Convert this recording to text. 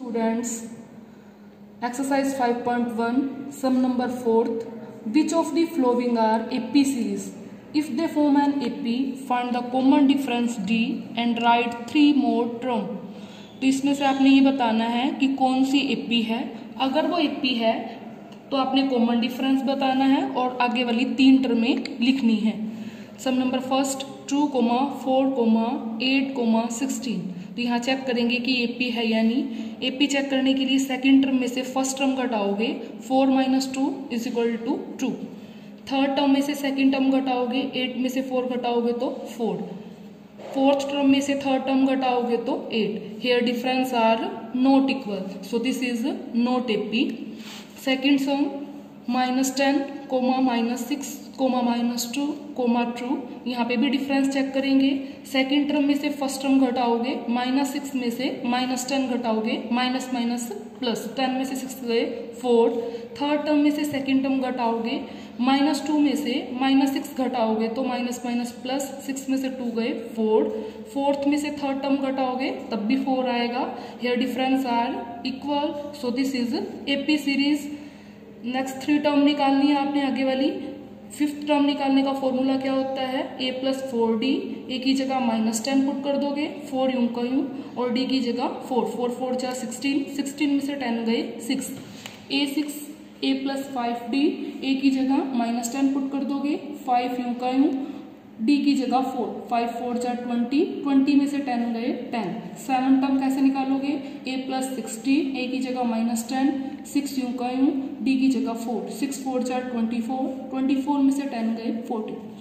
Students, exercise 5.1, sum number 4th. Which of the following are AP series? If they form an AP, find the common difference D and write 3 more term. तो इसमें से आपने ये बताना है कि कौन सी AP है। अगर वो AP है तो आपने कॉमन डिफरेंस बताना है और आगे वाली 3 टर्में लिखनी है। Some number first 2, 4, 8, 16। तो यहाँ चेक करेंगे कि एपी है या नहीं। एपी चेक करने के लिए सेकंड टर्म में से फर्स्ट टर्म घटाओगे 4 - 2 = 2। थर्ड टर्म में से सेकंड टर्म घटाओगे 8 में से 4 घटाओगे तो 4। फोर्थ टर्म में से थर्ड टर्म घटाओगे तो 8। Here difference are not equal, so this is not AP. Second sum -10, -6, -2, -2। यहाँ पे भी डिफरेंस चेक करेंगे। सेकंड टर्म में से फर्स्ट टर्म घटाओगे, -6 में से -10 घटाओगे, माइनस प्लस 10 में से 6 गए 4। थर्ड टर्म में से सेकंड टर्म घटाओगे, -2 में से -6 घटाओगे तो माइनस प्लस 6 में से 2 गए 4। फोर्थ में से थर्ड टर्म घटाओगे तब भी 4 आएगा। Here difference are equal, so this is AP series. Next 3 term निकालनी है आपने आगे वाली। फिफ्थ टर्म निकालने का फॉर्मूला क्या होता है, a + 4d। a की जगह -10 पुट कर दोगे, 4 यूं का यूं, और d की जगह 4, 4 4 जा 16, 16 में से 10 गए 6। a + 5d, a की जगह -10 पुट कर दोगे, 5 यूं का यूं, d की जगह 4, 5 4 जा 20, 20 में से 10 गए 10। सेवन टर्म कैसे निकालोगे, a + 60, a की जगह -10, 6 यूं का यूं, d की जगह 4, 6 4 जा 24, 24 में से 10 गए 40।